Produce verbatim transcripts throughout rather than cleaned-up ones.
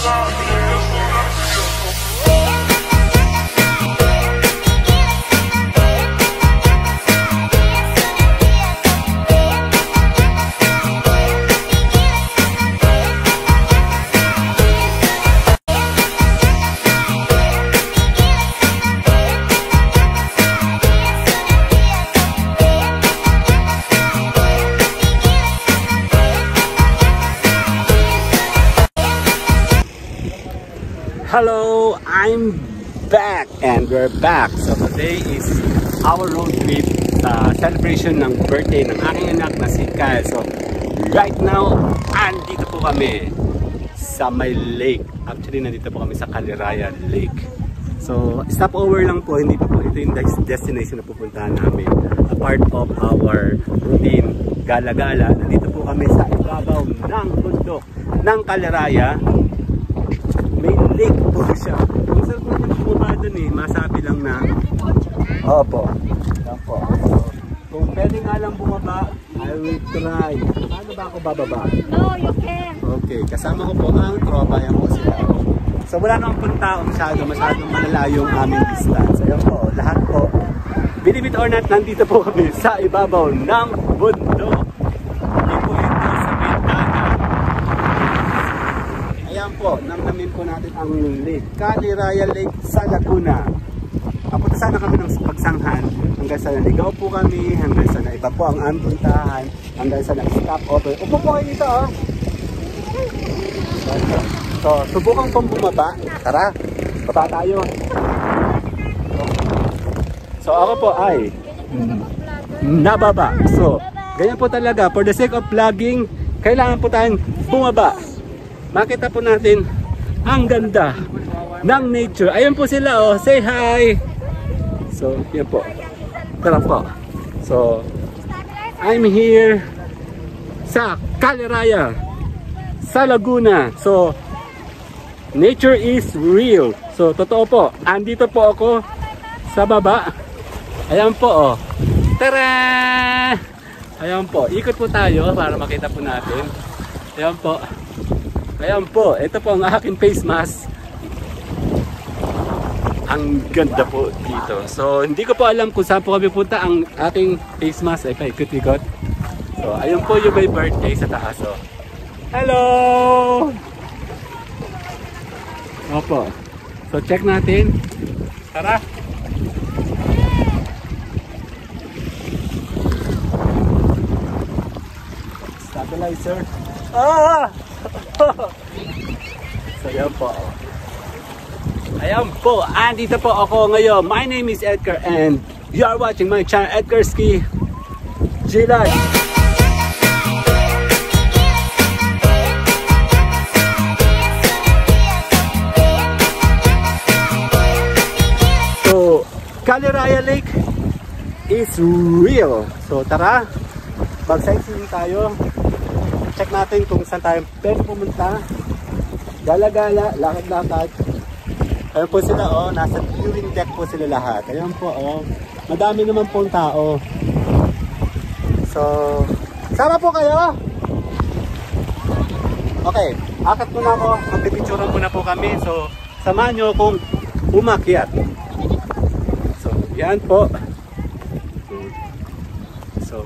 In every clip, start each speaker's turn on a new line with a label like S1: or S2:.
S1: Hello, I'm back and we're back. So today is our road trip uh, celebration ng birthday ng aking anak na si Kyle. So right now, andito po kami sa may lake. Actually, nandito po kami sa Caliraya Lake. So stopover lang po, hindi pa po ito yung destination na pupuntahan namin. A part of our routine gala-gala. Nandito po kami sa ibabaw ng bundok ng Caliraya. May lake po siya. Kung saan po niyang pumunta dun eh, masabi lang na opo. Yan po. So, kung pwede nga lang bumaba, I will try. Paano ba ako bababa?
S2: No, you can.
S1: Okay, kasama ko po ang tropa. Yan po sila. So wala nang punta masyado, masyadong malalayo yung aming distance. Ayan po, lahat po. Believe it or not, nandito po kami sa ibabaw ng bundok. Ayan po, namnamin po natin ang lake, Caliraya Lake sa Laguna. Papunta sana kami ng pagsanghan, hanggang sa naligaw po kami, hanggang sa na iba po ang aming puntahan, hanggang sa nag-stop over. Upo po kayo dito, oh. So, subukan pong bumaba. Tara, baba tayo. So, ako po ay nababa. So, ganyan po talaga. For the sake of vlogging, kailangan po tayong bumaba. Makita po natin ang ganda ng nature. Ayun po sila, oh. Say hi. So, yan po. Tara po. So, I'm here sa Caliraya sa Laguna. So, nature is real. So, totoo po. Andito po ako sa baba. Ayan po, oh. Tara! Ayan po. Ikot po tayo para makita po natin. Ayan po. Ayan po, ito po ang aking face mask. Ang ganda po dito. So, hindi ko po alam kung saan po kami punta ang ating face mask. Ay, paikot-ikot. So, ayun po yung may birthday sa taas. So, hello! Opo. So, check natin. Tara! Stabilizer. Ah! So yan po. Ayan po, andito po ako ngayon. My name is Edgar and you are watching my channel, Edgar Ski G-Live. So, Caliraya Lake is real. So tara, mag-sightseeing tayo. Check natin kung saan tayo pwede pumunta. Gala-gala, lakad-lakad. Ayun po sila, oh. Nasa viewing deck po sila lahat. Ayun po, oh. Madami naman pong tao. So, sama po kayo. Okay, akat muna ako. Magpipicturean muna po kami. So, samahan nyo akong umakyat. So, yan po. So,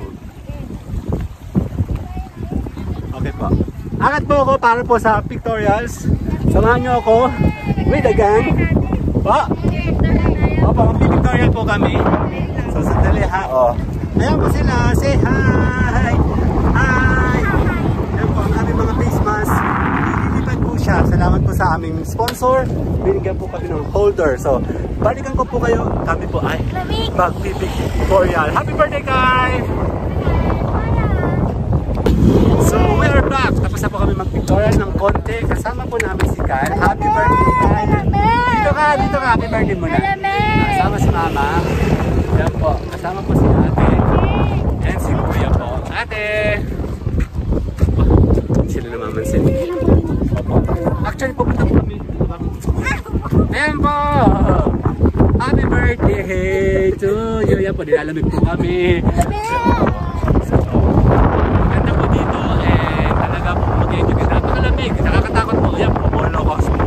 S1: okay po. Akat po ako para po sa pictorials. Samahan nyo ako with the gang. Po. Opo, mag-pictorial po kami. So, sandali ha. O. Ayan po sila. Say hi. Hi. Ayan po ang aming mga face mask. Ililipat po siya. Salamat po sa aming sponsor. Binigyan po kami ng holder. So, balikan ko po kayo. Kami po ay mag-pictorial. Happy birthday, Kai! So, we are back. Tapos na po kami mag-pictorial ng konti. Kasama po namin si Kyle. Happy birthday, Kyle! Dito ka, dito ka. Happy birthday muna. Kasama si Mama. Yan po. Kasama po si Ate. And si Kuya po. Ate! Oh, sila namamansin. Opo. Actually, pupunta po kami. Ayan po! Happy birthday to you. Yan po, nilalamig po kami. Nakakatakot po. Yan po, more low cost po.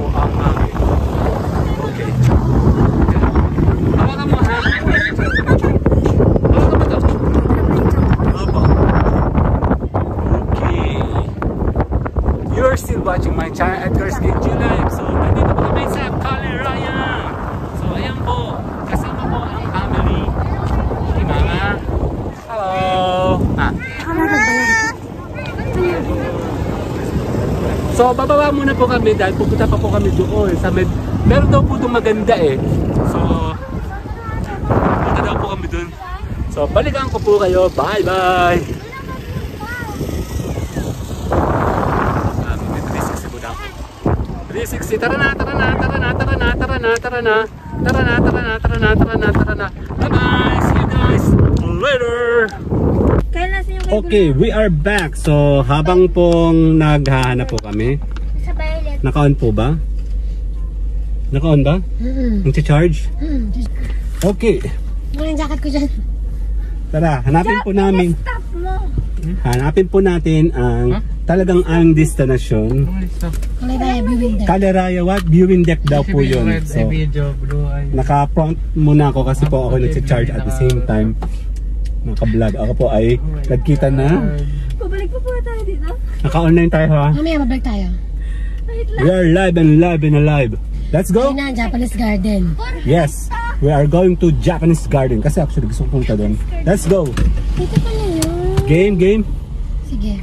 S1: you're still watching my channel at Edgar's G Live. So, nandito po kami sa Caliraya. So, ayan po. Kasama po ang family. Si Mama. Hello. Ah. So, bababa muna po kami dahil pupunta pa po kami doon sa med... Meron daw po itong maganda eh. So, punta daw po kami doon. So, balikan ko po kayo. Bye-bye! three sixty, tara na, tara na, tara na, tara na, tara na, tara na, tara na, tara na, tara na, tara na, tara na. Bye-bye! See you guys later! Okay, we are back. So, habang pong naghahanap po kami. Naka-on po ba? Naka-on ba? Nag-charge? Okay.
S2: Muna yung jacket ko dyan.
S1: Tara, hanapin po namin. Hanapin po natin ang talagang ang destination.
S2: Caliraya viewing deck.
S1: Caliraya what? Viewing deck daw po yun. So, naka-front muna ako kasi po ako nag-charge at the same time. Naka-vlog. Ako po ay nagkita na.
S2: Pabalik pa po tayo dito.
S1: Naka-online tayo ha?
S2: Mamaya mabalik tayo.
S1: We are live and live and alive. Let's go!
S2: Ayun na, Japanese garden.
S1: Yes, we are going to Japanese garden. Kasi actually gusto kong punta doon. Let's go!
S2: Dito pala yun.
S1: Game, game?
S2: Sige.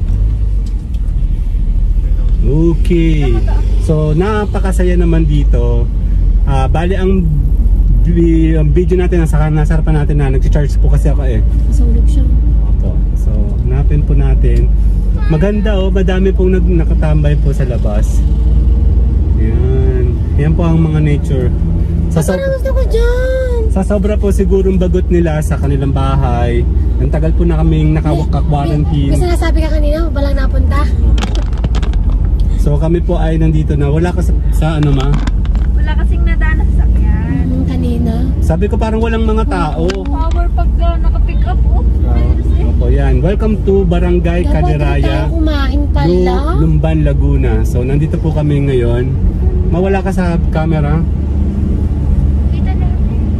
S1: Okay. So, napakasaya naman dito. Uh, bali ang ang video natin, nasa, nasa harapan natin na nag-charge po kasi ako eh.
S2: Masulog siya.
S1: Opo. So, hanapin po natin. Maganda oh, madami pong nag nakatambay po sa labas. Yan. Yan po ang mga nature. Sa, so
S2: gusto ko dyan.
S1: Sa sobra po sigurong bagot nila sa kanilang bahay. Ang tagal po na kaming nakaka-quarantine.
S2: Kasi nasabi ka kanina, balang napunta.
S1: So kami po ay nandito na. Wala ka sa, sa ano ma?
S3: Wala kasing nadaan sa sakyan.
S2: Hmm, kanina.
S1: Sabi ko parang walang mga tao.
S3: Power pag uh, naka-pick up oh.
S1: Uh, opo yan. Welcome to Barangay Caliraya,
S2: kumain pala.
S1: Lumban, Laguna. So nandito po kami ngayon. Mawala ka sa camera.
S3: Kita na.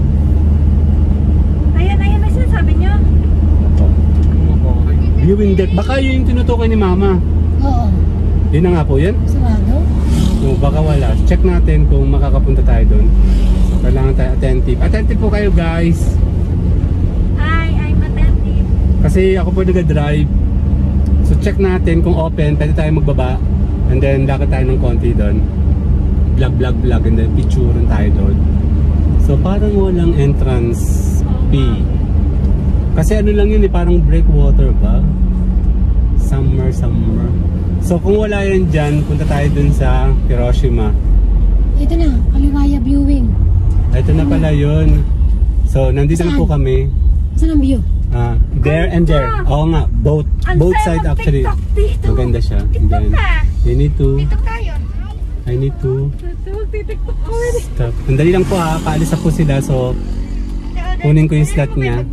S3: Ayan, ayan na sinasabi nyo.
S1: Opo. Viewing deck. Baka yun yung tinutukoy ni Mama.
S2: Oo.
S1: Yun na nga po yan.
S2: Sarado?
S1: No, baka wala. Check natin kung makakapunta tayo doon. So, kailangan tayo attentive. Attentive po kayo guys.
S3: Hi, I'm attentive.
S1: Kasi ako po nag-drive. So check natin kung open. Pwede tayo magbaba. And then lakad tayo ng konti doon. Vlog, vlog, vlog. And then picturean tayo doon. So parang walang entrance fee. Kasi ano lang yun eh. Parang breakwater ba? Summer, summer. So kung wala yan dyan, punta tayo dun sa Hiroshima.
S2: Ito na, Caliraya viewing.
S1: Ito na pala yun. So nandito na po kami.
S2: Saan ang view?
S1: Uh, there and there. Oo nga, both both side actually. Maganda siya. And then, you need to I need to stop. Andali lang po ha, paalis na po sila. So kunin ko yung slot niya.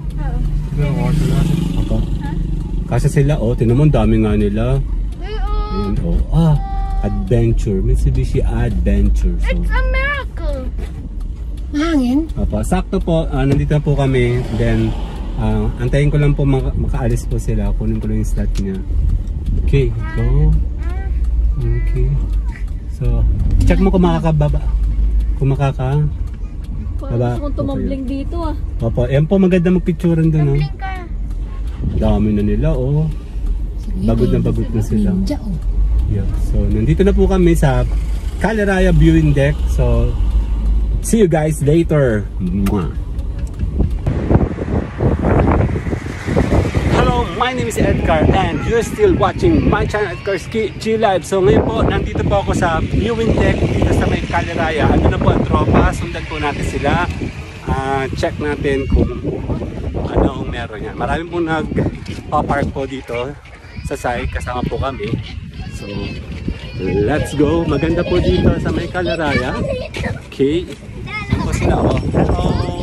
S1: Opo. Kasi sila, oh, tinamon dami nga nila. And, oh, ah, adventure. Mitsubishi Adventure. So,
S3: It's a miracle.
S2: Mahangin?
S1: opo, sakto po, uh, nandito na po kami. Then, uh, antayin ko lang po maka makaalis po sila. Kunin ko lang yung slot niya. Okay, go. Okay. So, check mo kung makakababa. Kung makaka...
S3: Parang gusto kong tumambling dito ah.
S1: Opo, yan po maganda magpicturean doon. Oh.
S3: Ka.
S1: Dami na nila, oh. Bagod na bagod na sila.
S2: Ninja, oh.
S1: Yeah. So, nandito na po kami sa Caliraya viewing deck. So, see you guys later. Mwah. Hello, my name is Edgar and you're still watching my channel Edgar's G Live. So, ngayon po, nandito po ako sa viewing deck dito sa may Caliraya. Ano na po ang tropa? Sundan po natin sila. Uh, check natin kung ano ang meron yan. Marami po nag-park po dito sa side, kasama po kami. So, let's go. Maganda po dito sa may Caliraya. Okay. Yan po sila, oh. Hello.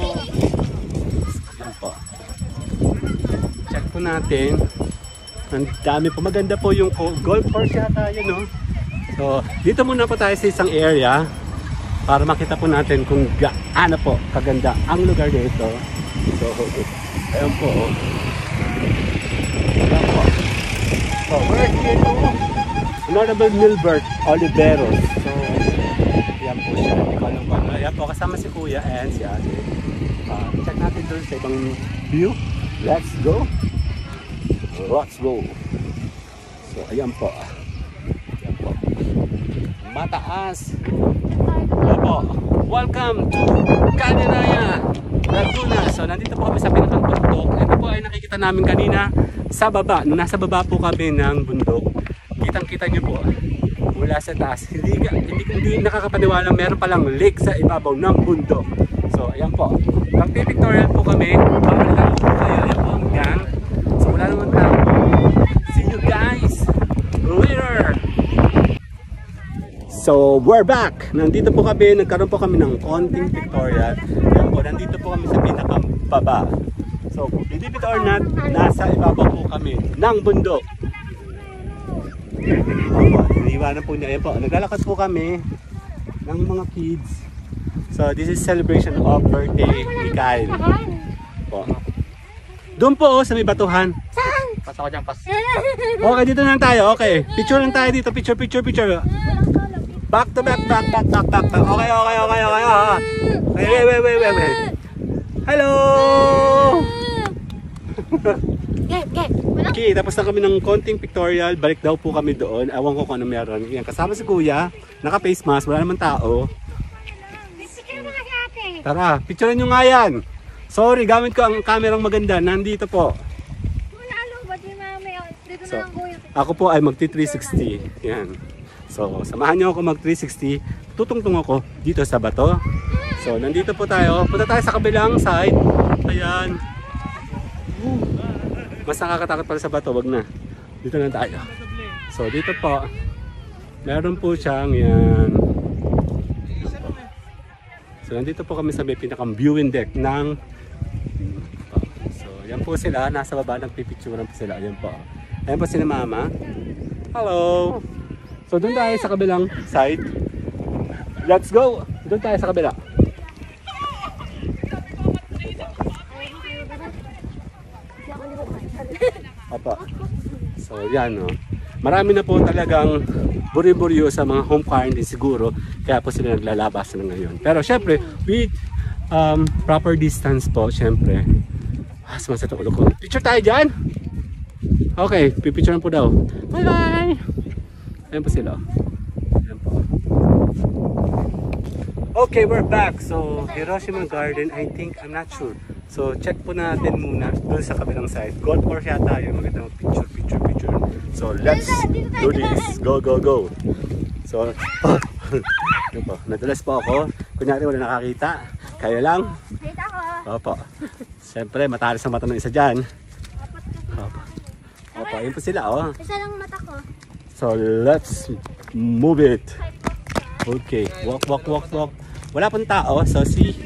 S1: Yan po. Check po natin. Ang dami po. Maganda po yung golf course yata yun, no? So, dito muna po tayo sa isang area para makita po natin kung gaano po kaganda ang lugar dito. So, ayun po. Ayun po. So, we're here to Honorable Milbert Oliveros. So, yan po siya. Hindi ko alam kung ano. Yan po, kasama si Kuya and si Ate. Uh, check natin doon sa ibang view. Let's go. Let's go. So, ayan po. Ayan po. Mataas. Opo. Welcome to Caliraya Laguna. So, nandito po kami sa pinakang bundok. Ito po ay nakikita namin kanina sa baba. Nung nasa baba po kami ng bundok, kitang-kita nyo po mula sa taas. Hindi, hindi, hindi nakakapaniwala meron palang lake sa ibabaw ng bundok. So, ayan po. Magpipictorial po kami. Pamalitan po kayo. Ayan po ang gang. So, wala naman tayo. See you guys later! So, we're back! Nandito po kami. Nagkaroon po kami ng konting pictorial. Ayan po. Nandito po kami sa pinakababa. So, believe it or not, nasa ibabaw po kami ng bundok. Opo, iniwanan po niya. Ayan po, naglalakad po kami ng mga kids. So, this is celebration of birthday ni Kyle. Po. Doon po oh, sa may batuhan.
S2: Saan?
S3: Pas ako dyan, pas.
S1: Okay, dito na tayo. Okay, picture lang tayo dito. Picture, picture, picture. Back to back, back, back, back, back. Okay, okay, okay, okay. Okay, wait, wait, wait, wait, wait. Hello!
S2: Get, get.
S1: Okay, tapos na kami ng konting pictorial. Balik daw po kami doon. Ewan ko kung ano meron. Yan, kasama si Kuya. Naka-face mask. Wala naman tao. Tara, picturean nyo nga yan. Sorry, gamit ko ang kamerang maganda. Nandito po. So, ako po ay magti three sixty. Yan. So, samahan nyo ako mag three sixty. Tutungtong ako dito sa bato. So, nandito po tayo. Punta tayo sa kabilang side. Ayan. Mas nakakatakot pala sa bato, wag na. Dito na tayo. So dito po, meron po siyang yan. So nandito po kami sa may pinakang viewing deck ng so yan po sila, nasa baba nagpipicturean po sila. Ayan po. Ayan po sila mama. Hello! So doon tayo sa kabilang side. Let's go! Doon tayo sa kabila. Opo. So yan no. Marami na po talagang buri-buryo sa mga home quarantine siguro. Kaya po sila naglalabas na ngayon. Pero syempre, with um, proper distance po, syempre. Ah, sumasakit ang ulo ko. Picture tayo dyan? Okay, pipicturean po daw. Bye bye! Ayan po sila. Ayan po. Okay, we're back. So, Hiroshima Garden, I think, I'm not sure. So, check po natin muna doon sa kabilang side. Golf course yata yung magandang picture, picture, picture. So, let's do this. Go, go, go. So, oh, yun po. Nadulas po ako. Kunyari wala nakakita. Kayo lang.
S3: Kita ko.
S1: Opo. Siyempre, matalas ang mata ng isa dyan. Opo. Opo, yun po sila, oh.
S3: Isa lang mata ko.
S1: So, let's move it. Okay. Walk, walk, walk, walk. Wala pong tao. So, see.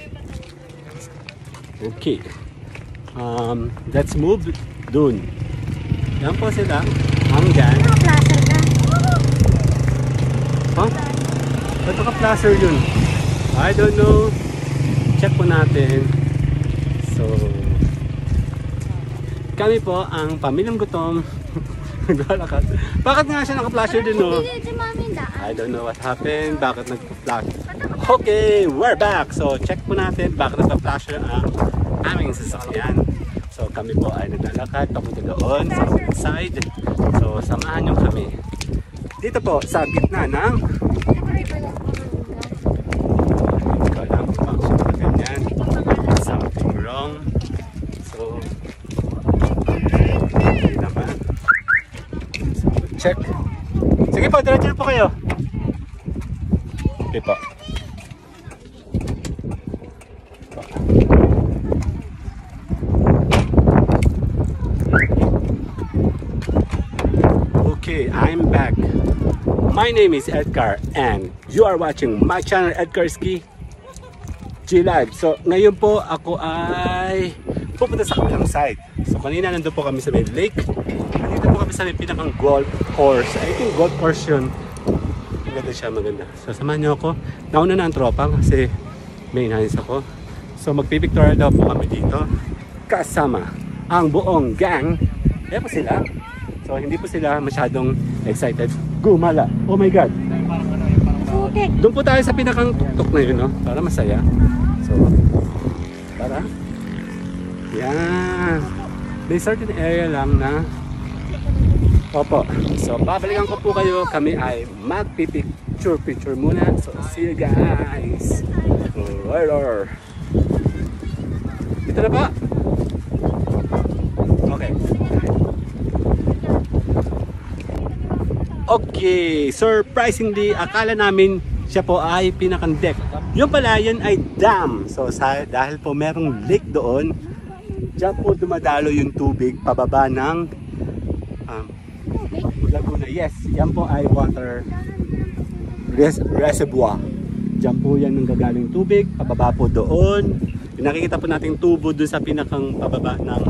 S1: Okay. Um, let's move dun. Yan po sila. Hanggang.
S3: Naka-plaster ka.
S1: Huh? Ba't naka-plaster yun? I don't know. Check po natin. So, kami po ang pamilyang gutom. Naglalakad. Bakit nga siya naka-plaster din, no? I don't know what happened. Bakit nag-flash? Okay, we're back. So, check po natin bakit nag-flasher ang aming sasakyan. So, kami po ay naglalakad papunta doon sa side. So, samahan nyo kami. Dito po, sa gitna ng hindi ko alam kung bakit siya ganyan. Something wrong. So, hindi naman. So, check. Sige po, diretso po kayo. Okay po. Okay, I'm back. My name is Edgar and you are watching my channel Edgar Ski G Live. So ngayon po ako ay pupunta sa kabilang side. So kanina nandun po kami sa may lake. Nandito po kami sa may pinakang golf course. I think golf course yun. Maganda siya, maganda. So samahan niyo ako. Nauna na ang tropa kasi may inayos ako. So magpipictorial daw po kami dito. Kasama ang buong gang. Ayan po sila. So hindi po sila masyadong excited. Gumala. Oh my God.
S2: Putik.
S1: Doon po tayo sa pinakang tuktok na yun, no? Para masaya. So, para. Yan. May certain area lang na. Opo. So, babalikan ko po kayo. Kami ay magpipicture-picture muna. So, see you guys. Later. Ito na po. Okay. Okay, surprisingly, akala namin siya po ay pinakang deck. Yung pala, yun ay dam. So, sa, dahil po merong lake doon, diyan po dumadalo yung tubig pababa ng um, Laguna. Yes, yan po ay water res reservoir. Diyan po yan ng gagaling tubig, pababa po doon. Nakikita po nating tubo doon sa pinakang pababa ng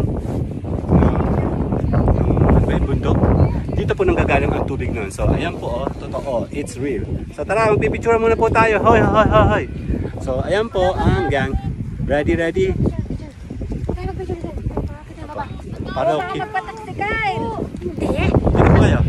S1: may bundok. Dito po nang gagaling ang tubig nun. So ayan po, oh, totoo, it's real. So tara, magpipicture muna po tayo. Hoy, hoy, hoy, hoy. So ayan po ang gang. Ready, ready?
S2: Okay, magpicture dyan.
S1: Para okay.
S3: Magpataksikay.
S2: Hindi.
S1: Dito po kayo.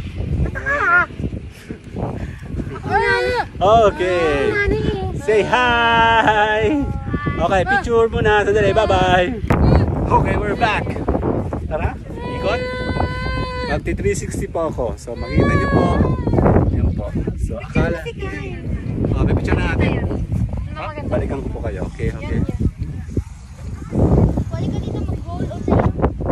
S2: Ano?
S1: Okay.
S2: Ano eh?
S1: Say hi. Okay, picture muna. Sandali, bye-bye. Okay, we're back. Tara, ikot. Magti three sixty po ako. So makikita niyo po. Yan po. So akala. Oh, may picture na natin. Ah, balikan ko po kayo. Okay, okay.
S3: Pwede ka dito mag-hold o sa'yo.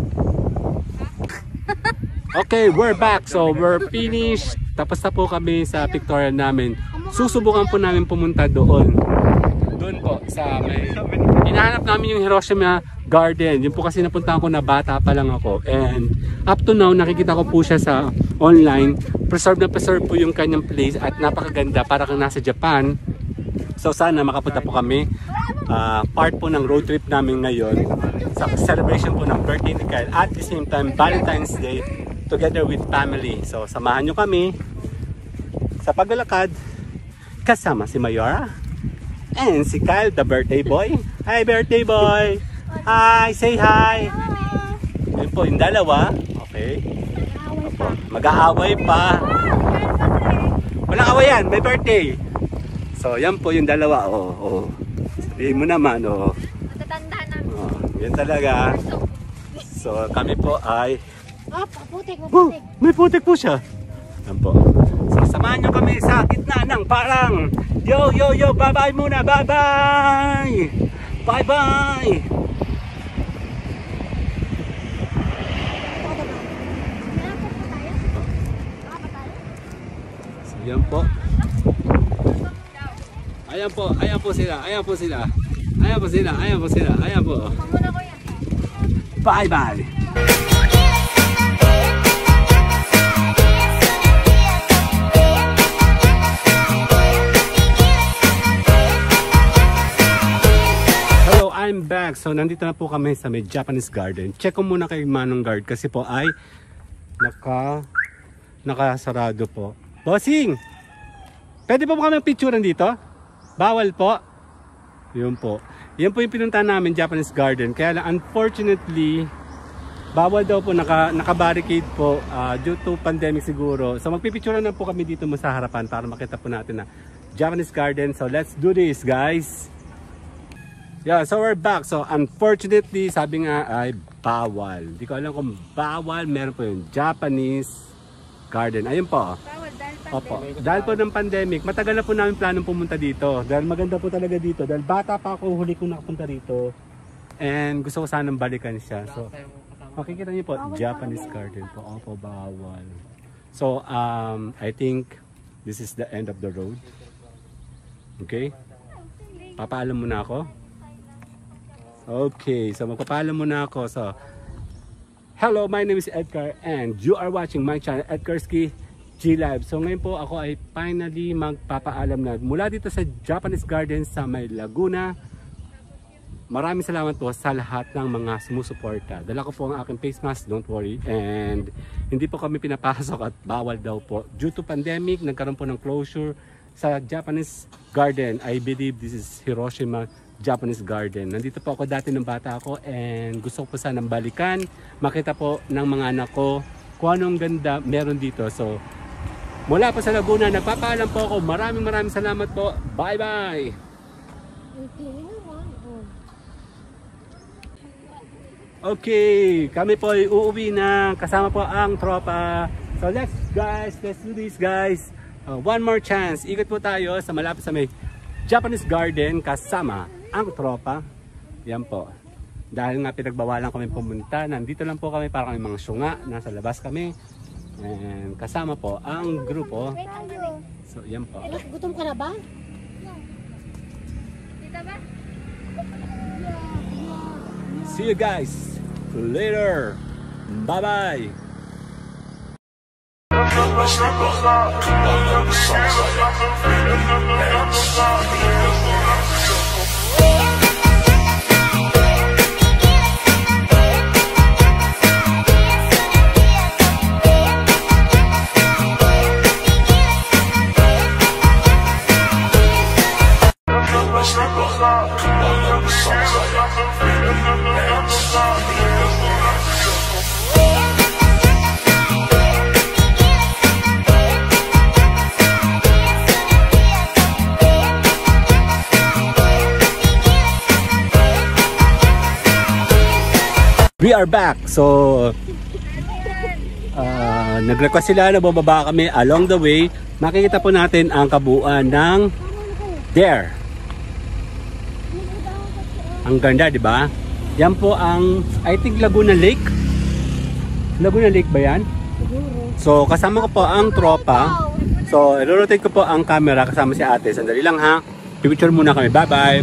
S1: Okay, we're back. So we're finished. Tapos na po kami sa pictorial namin. Susubukan po namin pumunta doon. Doon po sa may hinahanap namin yung Hiroshima Garden. Yun po kasi napuntahan ko na bata pa lang ako. And up to now, nakikita ko po siya sa online. Preserve na preserve po yung kanyang place at napakaganda para kang nasa Japan. So sana makapunta po kami. Uh, part po ng road trip namin ngayon sa celebration po ng birthday ni Kyle. At the same time, Valentine's Day together with family. So samahan nyo kami sa paglalakad kasama si Mayora and si Kyle, the birthday boy. Hi birthday boy! Hi! Say hi! Yun po yung dalawa. Okay. Mag-aaway pa. Walang away yan, may birthday. So yan po yung dalawa. Oh, oh. Sabihin mo naman. Oh.
S3: Matatanda na.
S1: Oh, yan talaga. So kami po ay
S2: Oh, putik,
S1: oh,
S2: putik.
S1: may putik po siya. Yan po. So samahan nyo kami sa gitna ng parang yo yo yo, bye bye muna, bye bye. Bye bye. So yan po. Ayan po, ayan po sila, ayan po sila. Ayan po sila, ayan po sila, ayan po.
S3: Pamuna ko yan.
S1: Bye bye. I'm back. So nandito na po kami sa may Japanese garden. Check ko muna kay Manong Guard kasi po ay naka nakasarado po. Bossing! Pwede po ba kami picturean dito? Bawal po. Yun po. Yan po yung pinunta namin, Japanese garden. Kaya lang unfortunately bawal daw po, naka, naka-barricade po uh, due to pandemic siguro. So magpipicturean na po kami dito mo sa harapan para makita po natin na Japanese garden. So let's do this guys. Yeah, so we're back. So unfortunately, sabi nga ay bawal. Hindi ko alam kung bawal. Meron po yung Japanese garden. Ayun po.
S3: Bawal dahil
S1: Opo. Dahil po ng pandemic, matagal na po namin planong pumunta dito. Dahil maganda po talaga dito. Dahil bata pa ako, huli kong nakapunta dito. And gusto ko sanang balikan siya. So makikita niyo po, Japanese garden po. Opo, bawal. So um, I think this is the end of the road. Okay? Papaalam muna ako. Okay, so magpapaalam muna ako. So, hello, my name is Edgar and you are watching my channel, Edgarski G Live. So ngayon po ako ay finally magpapaalam na mula dito sa Japanese Garden sa may Laguna. Maraming salamat po sa lahat ng mga sumusuporta. Dala ko po ang aking face mask, don't worry. And hindi po kami pinapasok at bawal daw po. Due to pandemic, nagkaroon po ng closure sa Japanese Garden. I believe this is Hiroshima Japanese Garden. Nandito po ako dati ng bata ako and gusto ko po sanang balikan. Makita po ng mga anak ko kung anong ganda meron dito. So, mula po sa Laguna. Nagpapaalam po ako. Maraming maraming salamat po. Bye bye. Okay, kami po ay uuwi na. Kasama po ang tropa. So let's guys, let's do this guys. Uh, one more chance. Ikot po tayo sa malapit sa may Japanese garden kasama ang tropa. Yan po. Dahil nga pinagbawalan kami pumunta, nandito lang po kami para kami mga syunga, nasa labas kami. And kasama po ang grupo. So yan po.
S2: Gutom ka na ba?
S3: Dito ba?
S1: See you guys later. Bye bye. We are back. So uh, nag-request sila na bumaba kami. Along the way, makikita po natin ang kabuuan ng there. Ang ganda, di ba? Yan po ang, I think, Laguna Lake. Laguna Lake ba yan? So kasama ko po ang tropa. So i-rotate ko po ang camera kasama si ate. Sandali lang ha. Picture muna kami. Bye bye.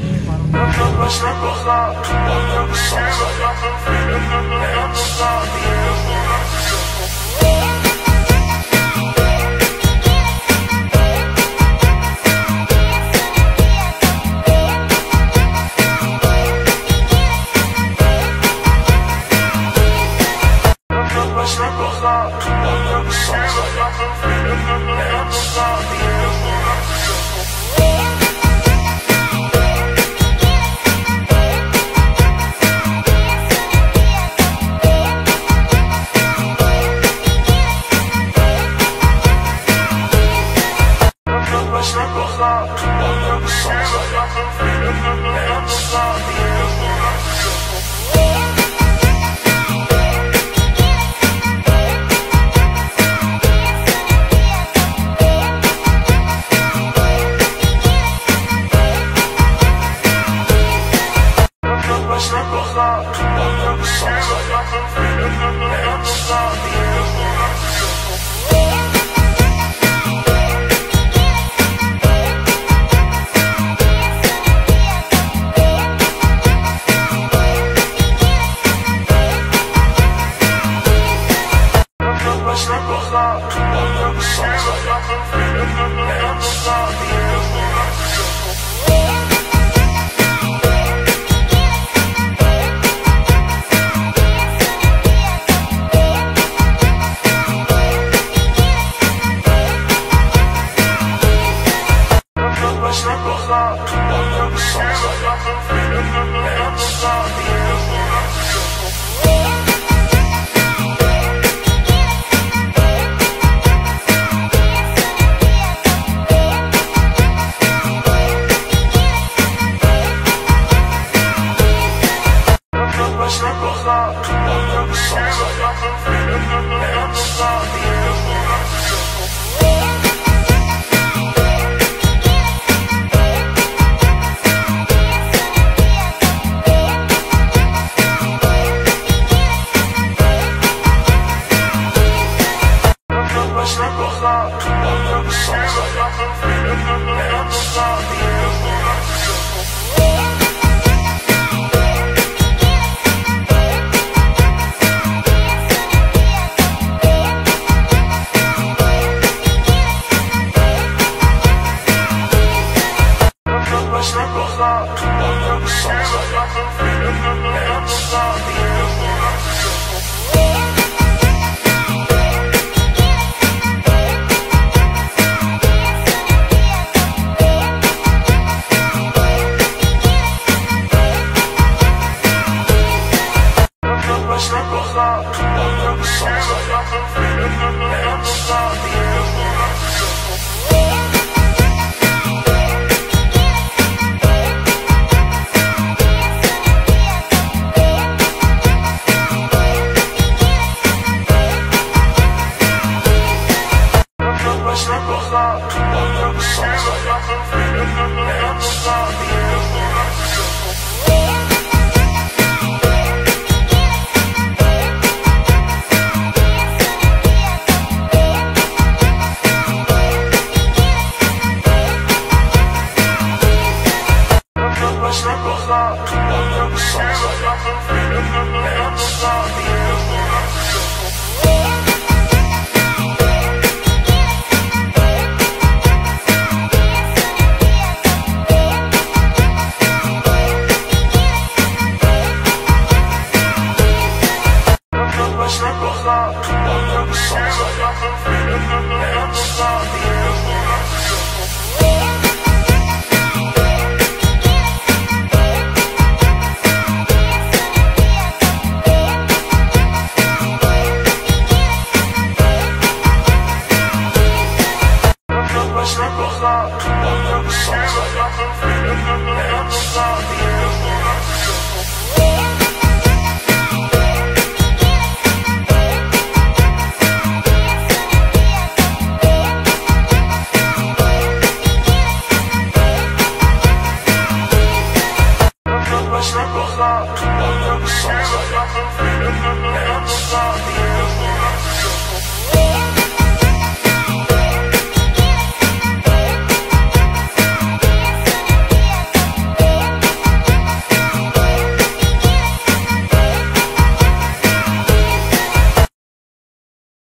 S4: We'll be right back. Let's